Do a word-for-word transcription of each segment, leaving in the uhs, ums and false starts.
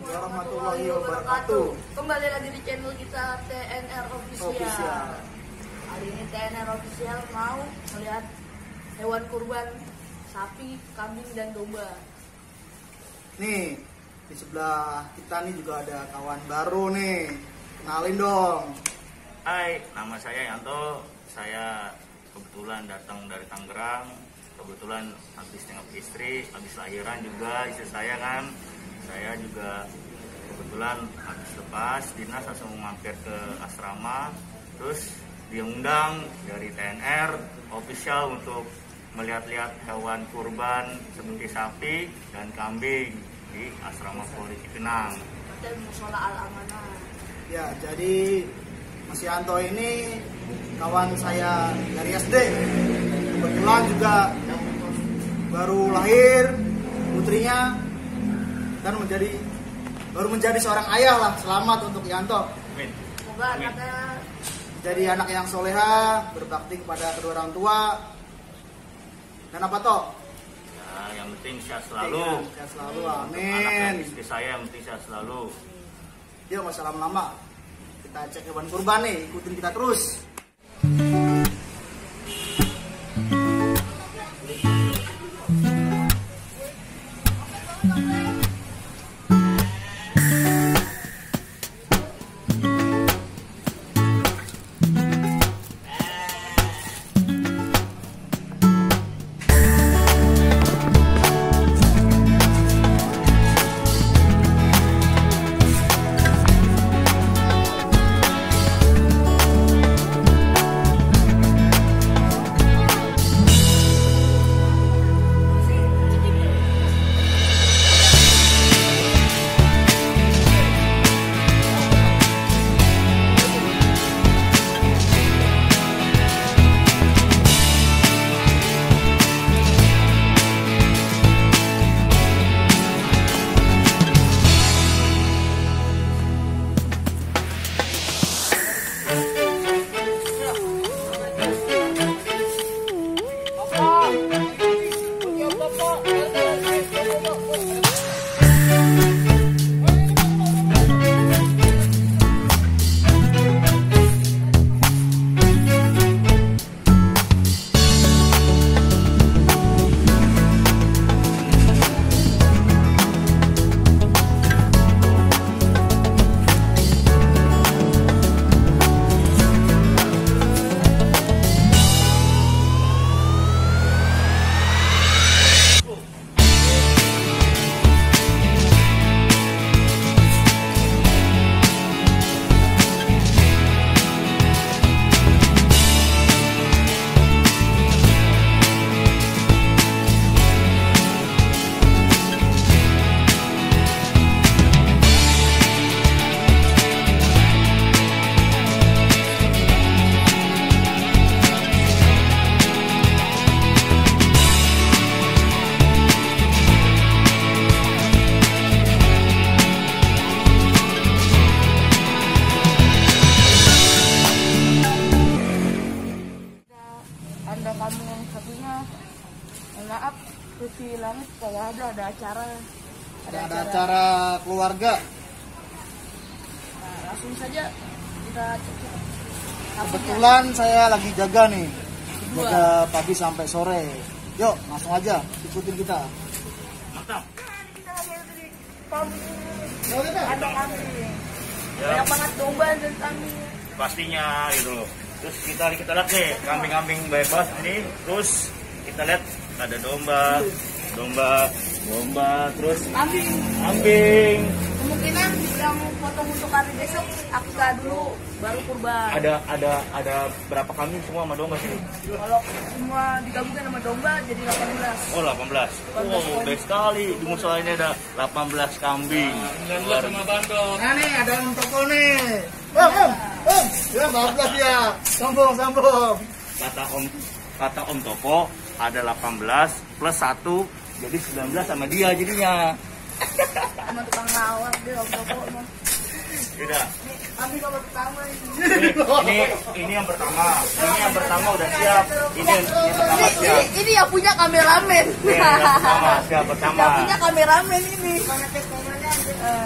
warahmatullahi wabarakatuh. Kembali lagi di channel kita T N R Official. Official. Hari ini T N R Official mau melihat hewan kurban sapi, kambing, dan domba. Nih, di sebelah kita nih juga ada kawan baru nih. Kenalin dong. Hai, nama saya Yanto. Saya kebetulan datang dari Tangerang. Kebetulan habis tengok istri, habis lahiran juga istri saya kan. Saya juga kebetulan habis lepas dinas langsung mampir ke asrama. Terus diundang dari T N R Official untuk melihat-lihat hewan kurban seperti sapi dan kambing di asrama Polri Cipinang Dan musola Al-Amanah. Ya, jadi Mas Yanto ini kawan saya dari S D. Kebetulan juga baru lahir putrinya dan menjadi baru menjadi seorang ayah lah. Selamat untuk Yanto. Amin. Semoga anaknya Jadi anak yang soleha, berbakti kepada kedua orang tua. Dan apa toh? Ya, yang penting sehat selalu. Sehat selalu, Untuk anak dan amin. istri saya yang penting sehat selalu. Yuk, nggak usah lama-lama. Kita cek hewan kurban nih, ikutin kita terus. Anda kamu yang satunya, maaf, Suci Langit kalau ada ada acara. Ada, ada acara keluarga. Nah, langsung saja kita cek. Kebetulan saya lagi jaga nih. Dua. Jaga pagi sampai sore. Yuk, langsung aja ikutin kita. Mantap. Kita lagi ada di kambing. Yuk, kita. Ada kambing. Ya. Banyak banget domba dan kambing. Pastinya gitu loh. Terus kita kita lihat nih kambing-kambing bebas ini. Terus kita lihat ada domba, domba, domba, terus Kambing. kambing. Kemungkinan yang potong untuk hari besok akikah dulu baru kurban. Ada ada ada berapa kambing semua sama domba sini? Kalau semua digabungkan sama domba jadi delapan belas. Oh delapan belas. Oh baik sekali. Di musola ini ada delapan belas kambing. Luar Nah nih, ada Om Toko nih. Om, om, om. Ya, maaf ya. Sambung, sambung. kata Om kata Om Toko ada delapan belas plus satu jadi sembilan belas sama dia jadinya. Sama tukang lawak dia Om Toko mah. Tidak. Kami bapak pertama ini. Ini, ini ini yang pertama. Ini yang pertama udah siap. Ini yang, yang pertama Ini, siap. ini, ini yang punya kameramen. Ini yang pertama siap pertama. Yang punya kameramen ini. Eh,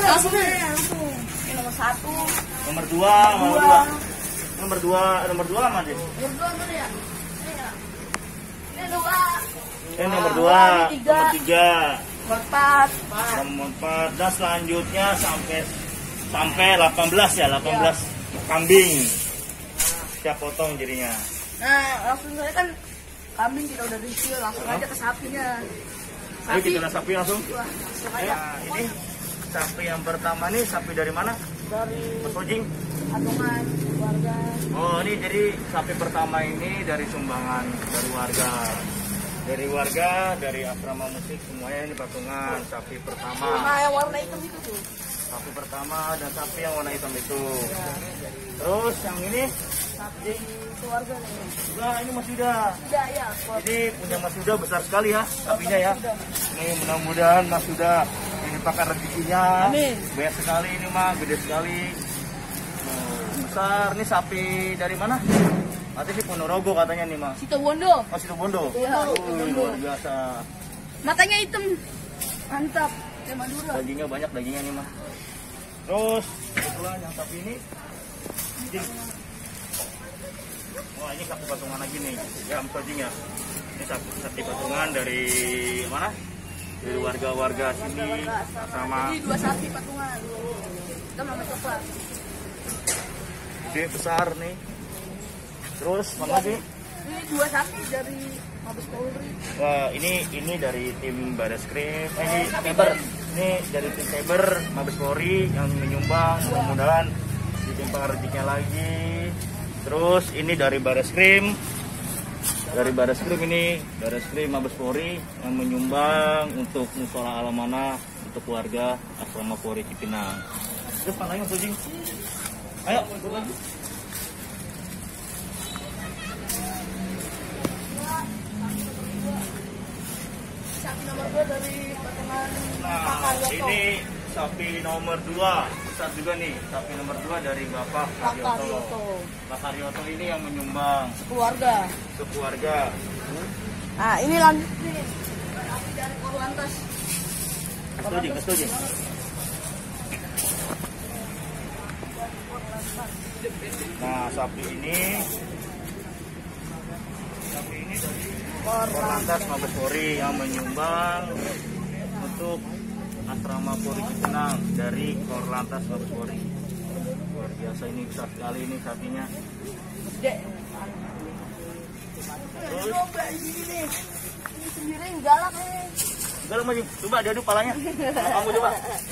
langsung aja, langsung. Ini nomor satu. Nomor dua, nomor dua. Nomor dua, nomor dua mana sih? Nomor dua tuh ya. Ini ya. Ini dua. Ini nomor dua, nomor tiga, Nomor empat. nomor empat, dan selanjutnya sampai sampai delapan belas ya, delapan belas kambing. Siap potong jadinya. Nah, langsung saya kan kambing kita udah review, langsung aja ke sapinya. Ayo kita lihat sapi langsung. Wah, langsung aja. Nah, ini sapi yang pertama nih, sapi dari mana? Dari Mas Ojing. patungan warga. Oh, ini jadi sapi pertama ini dari sumbangan dari warga. Dari warga, dari asrama musik semuanya ini patungan sapi pertama. Nah, yang warna hitam itu tuh. Sapi pertama dan sapi yang warna hitam itu. Terus yang ini Sapi keluarga nih. Nah, ini Mas Yuda. Tidak ya, keluarga. Ini punya Mas Yuda besar sekali ya sapinya ya. Ini mudah-mudahan Mas Yuda ini pakai rezekinya. Amin. Banyak sekali ini mah, gede sekali. Oh, besar. Ini sapi dari mana? Nanti sih Ponorogo katanya nih mah. Situ Bondo. Oh, Situbondo. Iya, Wih, luar biasa. Matanya hitam. Mantap. Kayak Madura. Dagingnya banyak dagingnya nih mah. Terus kebetulan yang sapi ini ini. Wah, ini sapi patungan lagi nih. Ya, Mas ya. Ini sapi, sapi patungan dari mana? Dari warga-warga sini sama. Jadi dua sapi patungan. Kita nama coklat. Gede besar nih. Terus mana lagi? Ini dua sapi dari Mabes Polri. Wah, ini ini dari tim Bareskrim. Eh, ini Teber. Ini dari tim Teber Mabes Polri yang menyumbang. Mudah-mudahan ditimpa rezekinya lagi. Terus ini dari Bareskrim. Dari Bareskrim ini, Bareskrim Mabes Polri yang menyumbang untuk musola alamana untuk warga asrama Polri Cipinang. Terus mana lagi Mas Ujing? Ayo, Sapi nomor dua dari patungan nah, Pak Karyoto. ini sapi nomor dua, besar juga nih, sapi nomor dua dari Bapak Pak Karyoto. Karyoto. Pak Karyoto ini yang menyumbang Keluarga. sekeluarga. Nah, ini lanjut nih. Sapi dari Korlantas. Setuju, setuju. Nah, sapi ini, sapi ini dari Korlantas Mabes Polri yang menyumbang untuk asrama Polri Cipinang dari Korlantas Mabes Polri. Luar biasa, ini besar sekali ini sapinya. Gede. Terus coba di sini nih. Ini sendiri yang galak nih. Enggak lo maju, coba diadu palanya. Kamu coba.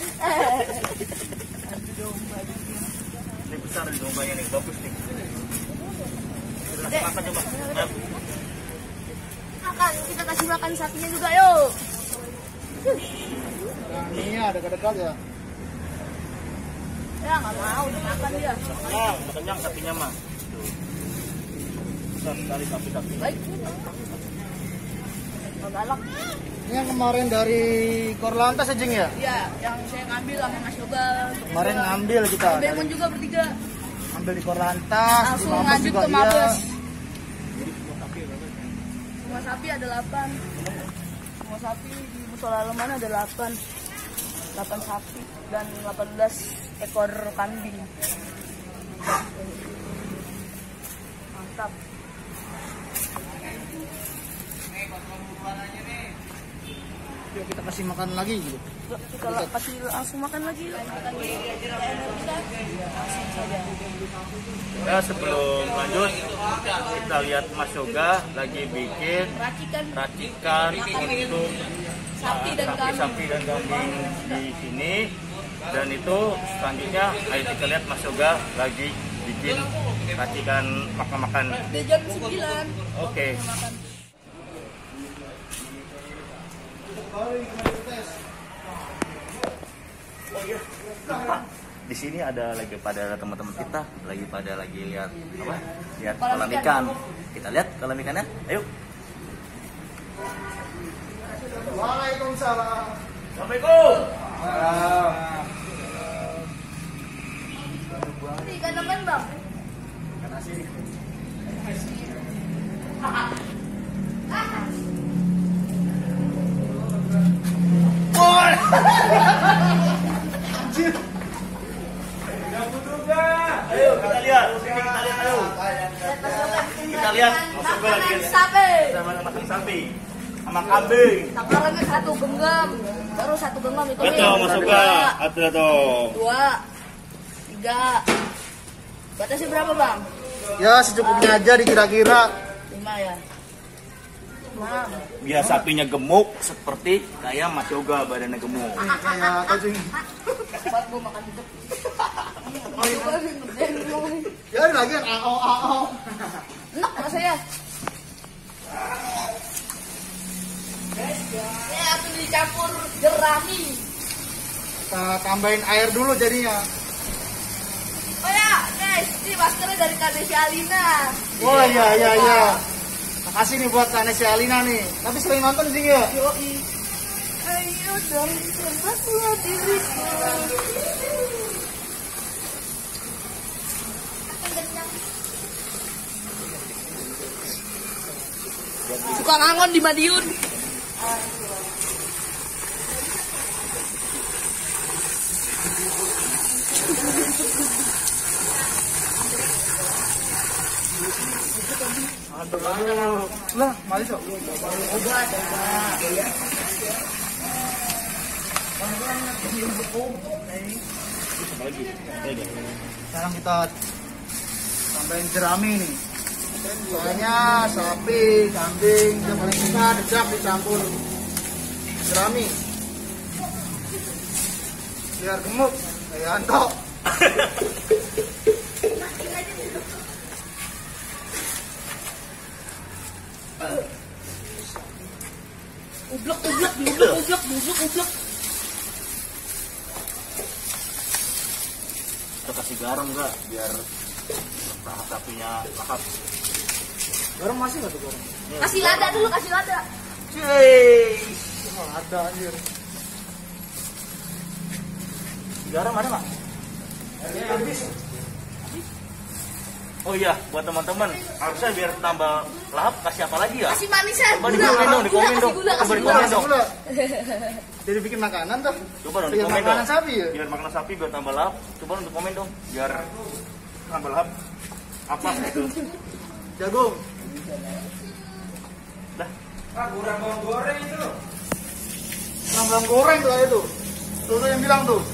Ini besar nih dombanya nih, bagus nih. Kita makan coba. Ayo. Makan, kita kasih makan sapinya juga yuk. Ini ada dekat-dekat ya. Ya nggak mau dimakan dia. Kenyang, udah kenyang sapinya mah. Tuh. Besar sekali sapi-sapi. Baik. Nggak galak. Ini yang kemarin dari Korlantas ya, Jing ya? Iya, yang saya ngambil sama Mas Yoga. Kemarin ngambil kita. Bemon dari- juga bertiga. Ambil di Korlantas, di Langsung Mabes lanjut juga ke iya. Mabes. Semua sapi ada delapan. Semua sapi di musola alamana ada delapan. delapan sapi dan delapan belas ekor kambing. Mantap. Yuk kita kasih makan lagi gitu. Yuk, kita la- kasih langsung makan lagi. Ya, sebelum lanjut kita lihat Mas Yoga lagi bikin Racikan racikan untuk sapi dan kambing. sapi dan kambing di sini. Dan itu selanjutnya ayo kita lihat Mas Yoga lagi bikin racikan makan-makan. Udah jam sembilan. Oke. Makan. Di sini ada lagi pada teman-teman kita lagi pada lagi lihat apa? Lihat Kolam kolam ikan. ikan. Kita lihat kolam ikannya. Ayo. Waalaikumsalam. Assalamualaikum. Ini ikan apa bang? Ikan asin. Woi. lihat Mas Yoga lagi Makanan sapi. sama makan sapi sama kambing. Takarannya satu genggam, baru satu genggam itu. Betul Mas Yoga. Ada tuh. Dua, tiga. Batasnya berapa bang? Ya secukupnya aja dikira-kira. Lima ya. Enam. Biar sapinya gemuk seperti kayak Mas Yoga badannya gemuk. Nih, kayak apa sih? Buat gua makan hidup. Ya ini lagi ao ao. Enak rasanya. Ya, itu dicampur jerami. Kita tambahin air dulu jadinya. Oh ya, guys, ini maskernya dari Kadesia Alina. Oh iya iya iya. Makasih nih buat Kadesia Alina nih. Tapi sering nonton sih ya. Yoi. Ayo dong, selamatlah diriku. Suka ngangon di Madiun. Aduh, aduh. Lah, mari sok. Sekarang kita tambahin jerami nih. Soalnya sapi, kambing, yang paling suka dedak dicampur jerami. Biar gemuk, kayak Anto. Ublek, ublek, ublek, ublek, ublek, ublek. Kita kasih garam enggak biar tahap sapinya lahap. Garam masih nggak tuh garam? Kasih lada dulu, kasih lada. Cuy. Oh, ada anjir. Garam ada nggak? Habis. Oh iya, buat teman-teman, harusnya biar tambah lahap kasih apa lagi ya? Kasih manisan. Coba di gula, komen dong, di gula, komen kasih dong. gula, Coba kasih di gula. komen dong. Gula. Jadi bikin makanan tuh. Coba dong di Biar komen dong. makanan sapi ya. Biar makanan sapi biar tambah lahap. Coba dong di komen dong, biar tambah lahap. Apa gitu? Jagung. Dah. Ah, kurang bawang goreng itu loh. Kurang bawang goreng tuh itu. Tuh tuh yang bilang tuh.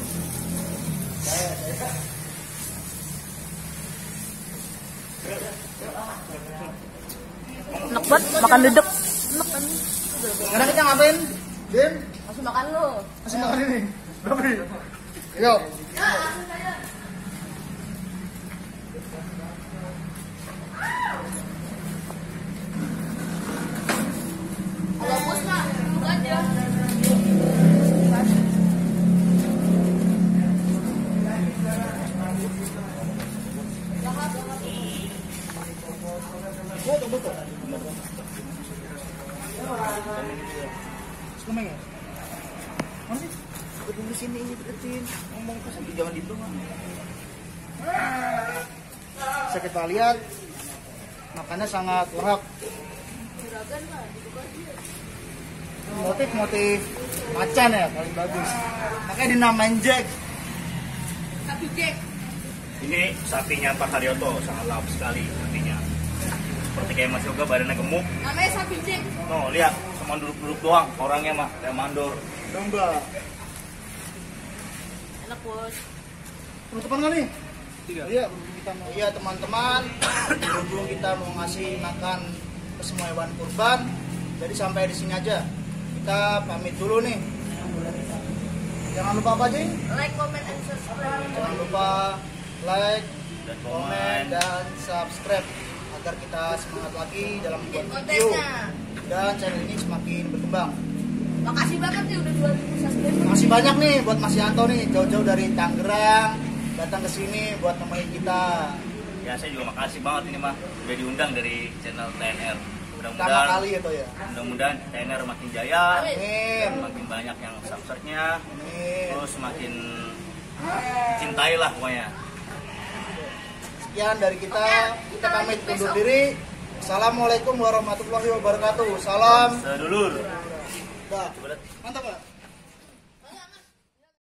Enak banget, makan dedek. Enak kan? Sekarang kita ngapain? Din, Langsung makan lu. masih makan ini. Babi. Yuk. Kalau bos mah, duduk aja. Betul betul. Sekumeng ya? Mana sih? Betul di sini ini deketin. Ngomong ke sapi jangan gitu kan. Bisa kita lihat makannya sangat lahap. Motif-motif macan ya paling bagus. Makanya dinamain Jack. Tapi Jack. Ini sapinya Pak Haryoto sangat lahap sekali sapinya. Seperti kayak Mas Yoga badannya gemuk. Namanya sapi Jack. No, lihat cuma duduk-duduk doang orangnya mah kayak mandor. Domba. Enak bos. Penutupan kali? Iya. Iya, berhubung kita mau. Iya teman-teman, berhubung kita mau ngasih makan ke semua hewan kurban, jadi sampai di sini aja. Kita pamit dulu nih. Jangan lupa apa Jing? Like, comment, and subscribe. Jangan lupa like, Dan komen, komen. dan subscribe agar kita semangat lagi dalam membuat Bikin video kontennya. dan channel ini semakin berkembang. Makasih banget nih udah dua ribu subscriber. Masih banyak nih buat Mas Yanto nih jauh-jauh dari Tangerang datang ke sini buat nemenin kita. Ya saya juga makasih banget ini mah udah diundang dari channel T N R. Pertama Mudah-mudahan kali itu ya. mudah-mudahan T N R makin jaya, Amin. dan makin banyak yang subscribe-nya, Amin. terus makin cintai lah pokoknya. Sekian dari kita. Kita pamit undur diri. Assalamualaikum warahmatullahi wabarakatuh. Salam. Sedulur. Dah. Coba lihat. Mantap, Pak.